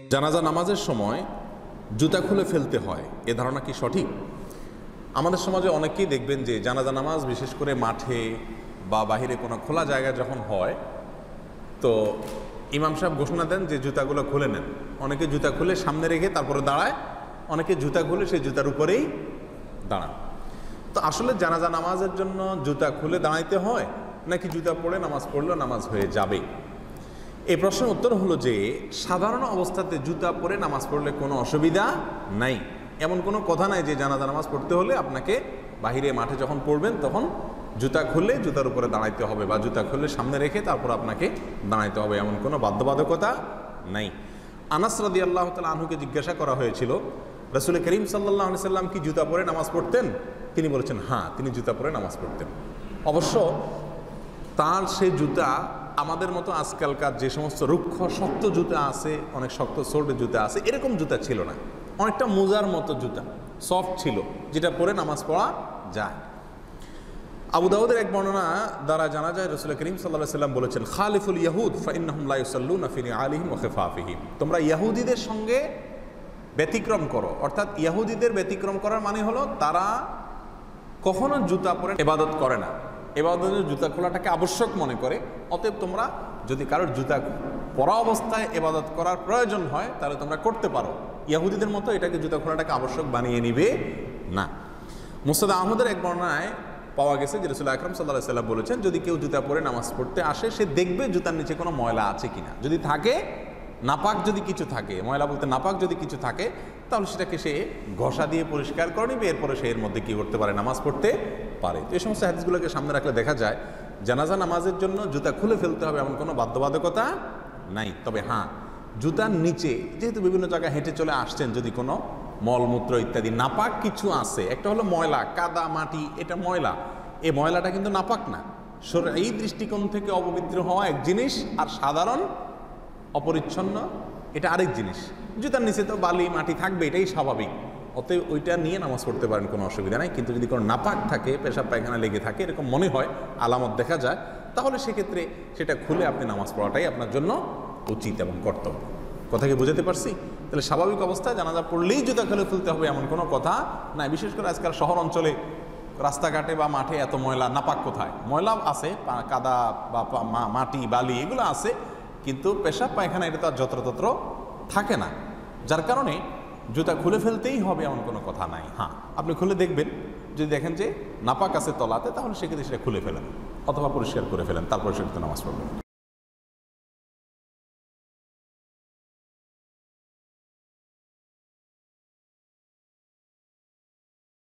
জানাজা নামাজের সময় জুতা খুলে ফেলতে হয়, এ ধারণা কি সঠিক? আমাদের সমাজে অনেকেই দেখবেন যে জানাজা নামাজ বিশেষ করে মাঠে বা বাহিরে কোনো খোলা জায়গায় যখন হয়, তো ইমাম সাহেব ঘোষণা দেন যে জুতাগুলো খুলে নেন। অনেকে জুতা খুলে সামনে রেখে তারপরে দাঁড়ায়, অনেকে জুতা খুলে সেই জুতার উপরেই দাঁড়ান। তো আসলে জানাজা নামাজের জন্য জুতা খুলে দাঁড়াইতে হয় নাকি জুতা পরে নামাজ পড়লেও নামাজ হয়ে যাবে? এই প্রশ্নের উত্তর হলো যে সাধারণ অবস্থাতে জুতা পরে নামাজ পড়লে কোনো অসুবিধা নাই। এমন কোনো কথা নাই যে জানাজা নামাজ পড়তে হলে আপনাকে বাহিরে মাঠে যখন পড়বেন তখন জুতা খুলে জুতার উপরে দাঁড়াইতে হবে বা জুতা খুলে সামনে রেখে তারপর আপনাকে দাঁড়াইতে হবে, এমন কোনো বাধ্যবাধকতা নাই। আনাস রাদিয়াল্লাহু তাআলা আনহুকে জিজ্ঞাসা করা হয়েছিল, রাসূল করিম সাল্লাল্লাহু আলাইহি সাল্লাম কি জুতা পরে নামাজ পড়তেন? তিনি বলেছেন হ্যাঁ, তিনি জুতা পরে নামাজ পড়তেন। অবশ্য তার সেই জুতা আমাদের মতো আজকালকার যে সমস্ত রুক্ষ শক্ত জুতা আছে, অনেক শক্ত সোল্ড জুতা আছে, এরকম জুতা ছিল না। অনেকটা মোজার মতো জুতা, সফট ছিল, যেটা পরে নামাজ পড়া যায়। আবু দাউদের এক বর্ণনা দ্বারা জানা যায় রাসূল করিম সাল্লাল্লাহু আলাইহি সাল্লাম বলেছেন, খালিফুল ইয়াহুদ ফাইন্নাহুম লা ইউসাল্লুনা ফি নিআলিহিম ওয়া খিফাফিহিম। তোমরা ইহুদিদের সঙ্গে ব্যতিক্রম করো। অর্থাৎ ইহুদিদের ব্যতিক্রম করার মানে হলো তারা কখনো জুতা পরে ইবাদত করে না, ইবাদতের জুতা খোলাটাকে আবশ্যক মনে করে। অতএব তোমরা যদি কারোর জুতা পরা অবস্থায় ইবাদত করার প্রয়োজন হয় তাহলে তোমরা করতে পারো, ইহুদিদের মতো এটাকে জুতা খোলাটাকে আবশ্যক বানিয়ে নিবে না। মুসনাদ আহমদের এক বর্ণনায় পাওয়া গেছে যে রাসূল আকরাম সাল্লাল্লাহু আলাইহি ওয়াসাল্লাম বলেছেন, যদি কেউ জুতা পরে নামাজ পড়তে আসে সে দেখবে জুতার নিচে কোনো ময়লা আছে কিনা। যদি থাকে, নাপাক যদি কিছু থাকে, ময়লা বলতে নাপাক যদি কিছু থাকে, তাহলে সেটাকে সে ঘষা দিয়ে পরিষ্কার করে নিবে, এরপরে সে এর মধ্যে কী করতে পারে, নামাজ পড়তে পারে। তো এই সমস্ত হাদিসগুলোকে সামনে রাখলে দেখা যায় জানাজা নামাজের জন্য জুতা খুলে ফেলতে হবে এমন কোনো বাধ্যবাধকতা নাই। তবে হ্যাঁ, জুতার নিচে যেহেতু বিভিন্ন জায়গায় হেঁটে চলে আসছেন, যদি কোনো মলমূত্র ইত্যাদি নাপাক কিছু আছে, একটা হলো ময়লা, কাদা মাটি, এটা ময়লা, এই ময়লাটা কিন্তু নাপাক না। এই দৃষ্টিকোণ থেকে অপবিত্র হওয়া এক জিনিস, আর সাধারণ অপরিচ্ছন্ন এটা আরেক জিনিস। জুতার নিচে তো বালি মাটি থাকবে, এটাই স্বাভাবিক। অতএব ওইটা নিয়ে নামাজ পড়তে পারেন, কোনো অসুবিধা নাই। কিন্তু যদি কোনো নাপাক থাকে, পেশাব পায়খানা লেগে থাকে, এরকম মনে হয়, আলামত দেখা যায়, তাহলে সেক্ষেত্রে সেটা খুলে আপনি নামাজ পড়াটাই আপনার জন্য উচিত এবং কর্তব্য। কথা কি বুঝাতে পারছি? তাহলে স্বাভাবিক অবস্থায় জানাজা পড়লেই জুতা খুলে ফেলতে হবে এমন কোনো কথা নাই। বিশেষ করে আজকাল শহর অঞ্চলে রাস্তাঘাটে বা মাঠে এত ময়লা, নাপাক কোথায়? ময়লা আছে, কাদা বা মাটি বালি এগুলো আছে, কিন্তু পেশাব পায়খানা এটা তো আর যত্রতত্র থাকে না, যার কারণে জুতা খুলে ফেলতেই হবে এমন কোনো কথা নাই। হ্যাঁ, আপনি খুলে দেখবেন, যদি দেখেন যে নাপাক আছে তলাতে, তাহলে সেক্ষেত্রে সেটা খুলে ফেলেন অথবা পরিষ্কার করে ফেলেন, তারপরে সেটাতে নামাজ পড়বেন।